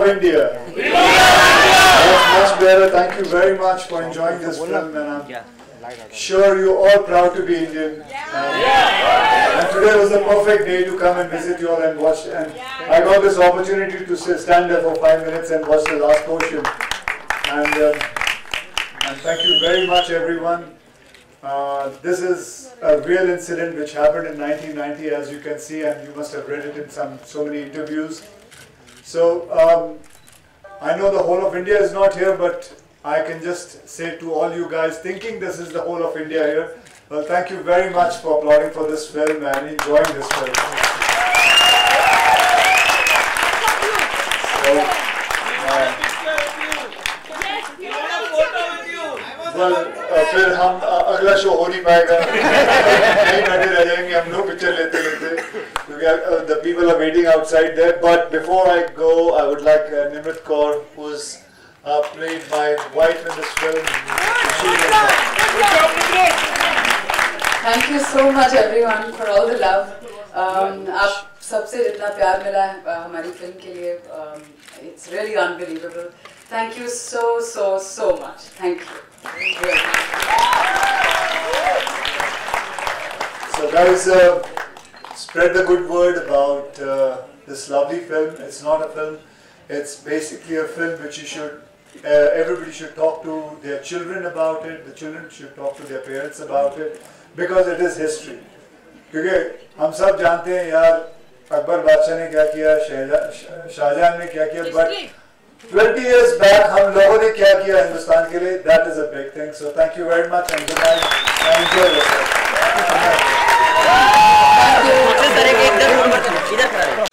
India. That's much better. Thank you very much for enjoying this film, and I'm sure you're all proud to be Indian. And today was the perfect day to come and visit you all and watch. And I got this opportunity to stand there for 5 minutes and watch the last portion. And thank you very much, everyone. This is a real incident which happened in 1990, as you can see, and you must have read it in so many interviews. So I know the whole of India is not here, but I can just say to all you guys thinking this is the whole of India here, well, thank you very much for applauding for this film and enjoying this film. फिर हम अगला show हो नहीं पाएगा, नहीं बैठे रह जाएंगे हम लोग पिक्चर लेते लेते, क्योंकि the people are waiting outside there. But before I go, I would like Nimrit Kaur, who's played my wife in this film. Thank you so much everyone for all the love. आप सबसे जितना प्यार मिला है हमारी film के लिए, it's really unbelievable. Thank you so much. Thank you. So guys, spread the good word about this lovely film. It's not a film, it's basically a film which you should, everybody should talk to their children about it, the children should talk to their parents about it, because it is history. क्योंकि हम सब जानते हैं यार अकबर बादशाह ने क्या किया, शाहजहां ने क्या किया, but 20 years back हम लोगों ने क्या किया हिंदुस्तान के लिए, that is a big thing. So thank you very much and good night and enjoy yourself.